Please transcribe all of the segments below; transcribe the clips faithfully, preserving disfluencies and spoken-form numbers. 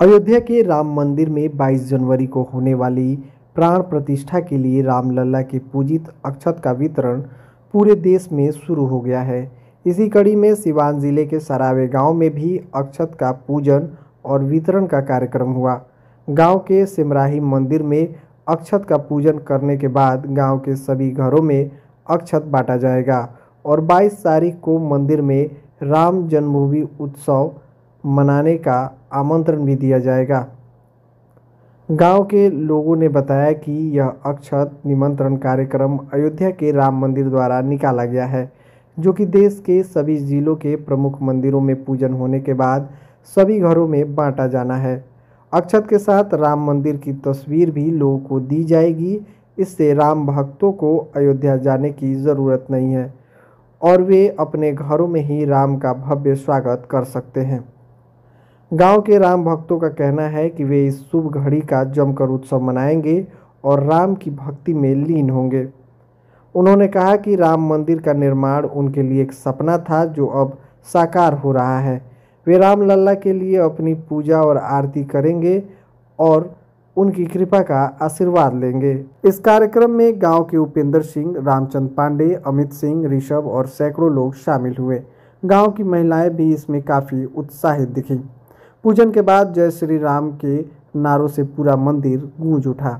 अयोध्या के राम मंदिर में बाईस जनवरी को होने वाली प्राण प्रतिष्ठा के लिए रामलला के पूजित अक्षत का वितरण पूरे देश में शुरू हो गया है। इसी कड़ी में सिवान जिले के सरावे गांव में भी अक्षत का पूजन और वितरण का कार्यक्रम हुआ। गांव के सिमराही मंदिर में अक्षत का पूजन करने के बाद गांव के सभी घरों में अक्षत बांटा जाएगा और बाईस तारीख को मंदिर में राम जन्मभूमि उत्सव मनाने का आमंत्रण भी दिया जाएगा। गांव के लोगों ने बताया कि यह अक्षत निमंत्रण कार्यक्रम अयोध्या के राम मंदिर द्वारा निकाला गया है, जो कि देश के सभी जिलों के प्रमुख मंदिरों में पूजन होने के बाद सभी घरों में बांटा जाना है। अक्षत के साथ राम मंदिर की तस्वीर भी लोगों को दी जाएगी। इससे राम भक्तों को अयोध्या जाने की ज़रूरत नहीं है और वे अपने घरों में ही राम का भव्य स्वागत कर सकते हैं। गांव के राम भक्तों का कहना है कि वे इस शुभ घड़ी का जमकर उत्सव मनाएंगे और राम की भक्ति में लीन होंगे। उन्होंने कहा कि राम मंदिर का निर्माण उनके लिए एक सपना था, जो अब साकार हो रहा है। वे रामलला के लिए अपनी पूजा और आरती करेंगे और उनकी कृपा का आशीर्वाद लेंगे। इस कार्यक्रम में गांव के उपेंद्र सिंह, रामचंद्र पांडे, अमित सिंह, ऋषभ और सैकड़ों लोग शामिल हुए। गांव की महिलाएं भी इसमें काफ़ी उत्साहित दिखीं। पूजन के बाद जय श्री राम के नारों से पूरा मंदिर गूंज उठा।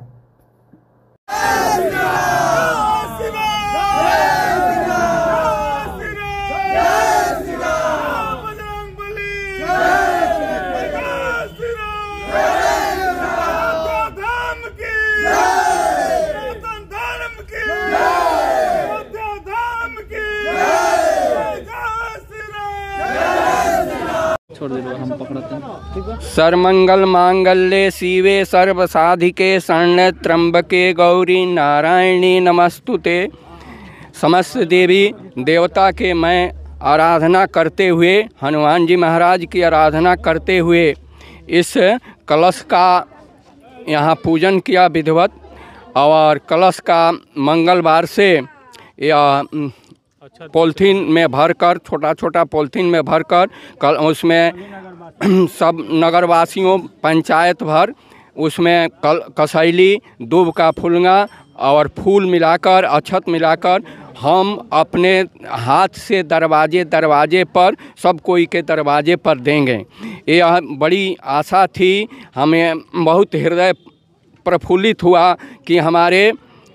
सर्वमंगल मांगल्ये शिवे सर्वसाधिके शरण्ये त्र्यंबके गौरी नारायणी नमस्तुते। समस्त देवी देवता के मैं आराधना करते हुए, हनुमान जी महाराज की आराधना करते हुए इस कलश का यहाँ पूजन किया विधिवत, और कलश का मंगलवार से या पॉलिथीन में भरकर, छोटा छोटा पॉलिथीन में भरकर कल उसमें सब नगरवासियों पंचायत भर उसमें कल कसैली, दूब का फुलगा और फूल मिलाकर, अक्षत मिलाकर हम अपने हाथ से दरवाजे दरवाजे पर, सब कोई के दरवाजे पर देंगे। यह बड़ी आशा थी, हमें बहुत हृदय प्रफुल्लित हुआ कि हमारे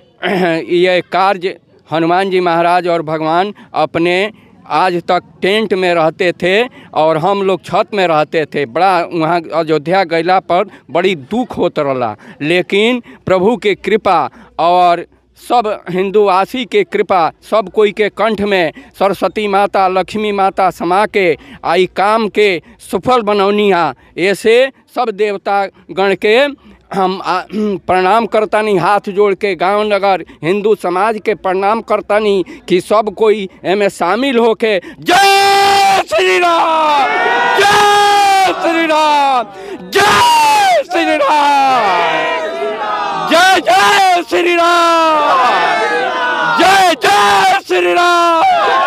ये कार्य हनुमान जी महाराज और भगवान अपने आज तक टेंट में रहते थे और हम लोग छत में रहते थे। बड़ा वहाँ अयोध्या गैला पर बड़ी दुख होता रहा, लेकिन प्रभु के कृपा और सब हिंदुवासी के कृपा, सब कोई के कंठ में सरस्वती माता, लक्ष्मी माता समा के आई काम के सफल बनौनिया। ऐसे सब देवता गण के हम प्रणाम करतानी, हाथ जोड़ के गांव नगर हिंदू समाज के प्रणाम करतानी कि सब कोई एमे शामिल होके जय श्री राम, जय श्री राम, जय श्री राम, जय जय श्री राम, जय जय श्री राम।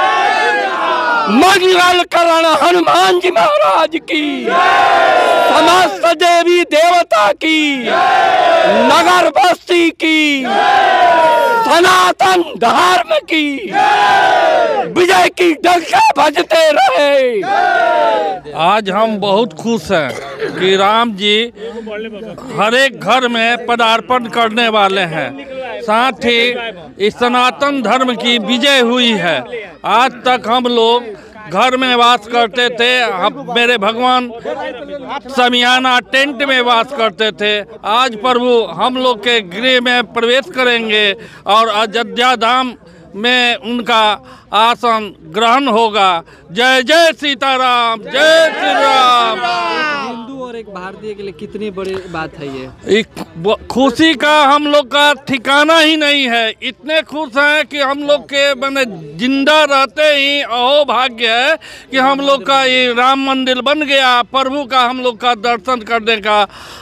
मंगल करण हनुमान जी महाराज की, समस्त देवी देवता की, नगर बस्ती की, सनातन धर्म की विजय की डंका बजते रहे। आज हम बहुत खुश हैं कि राम जी हर एक घर में पदार्पण करने वाले हैं, साथ ही इस सनातन धर्म की विजय हुई है। आज तक हम लोग घर में वास करते थे, हम मेरे भगवान समियाना टेंट में वास करते थे। आज प्रभु हम लोग के गृह में प्रवेश करेंगे और अयोध्या धाम में उनका आसन ग्रहण होगा। जय जय सीताराम, जय श्री राम। हिंदू और एक भारतीय के लिए कितनी बड़ी बात है ये। एक खुशी का हम लोग का ठिकाना ही नहीं है। इतने खुश हैं कि हम लोग के मैंने जिंदा रहते ही अहो भाग्य है कि हम लोग का ये राम मंदिर बन गया, प्रभु का हम लोग का दर्शन करने का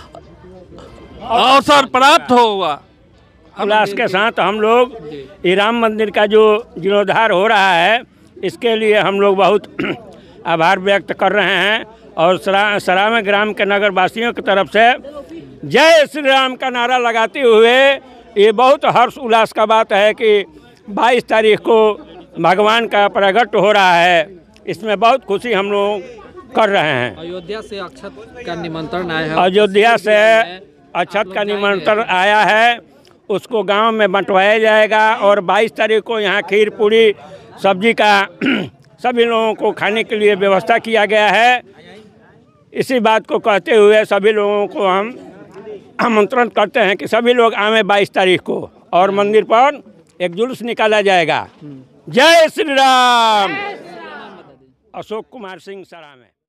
अवसर प्राप्त होगा। उल्लास के साथ हम लोग ये राम मंदिर का जो जीर्णोद्धार हो रहा है, इसके लिए हम लोग बहुत आभार व्यक्त कर रहे हैं और सरा सरामा ग्राम के नगर वासियों की तरफ से जय श्री राम का नारा लगाते हुए ये बहुत हर्ष उल्लास का बात है कि बाईस तारीख को भगवान का प्रगट हो रहा है। इसमें बहुत खुशी हम लोग कर रहे हैं। अयोध्या से अक्षत का निमंत्रण आया है। अयोध्या से अक्षत का निमंत्रण आया है, उसको गांव में बंटवाया जाएगा और बाईस तारीख को यहाँ खीर पूरी सब्जी का सभी लोगों को खाने के लिए व्यवस्था किया गया है। इसी बात को कहते हुए सभी लोगों को हम आमंत्रण करते हैं कि सभी लोग आवें बाईस तारीख को और मंदिर पर एक जुलूस निकाला जाएगा। जय श्री राम। अशोक कुमार सिंह सरामे।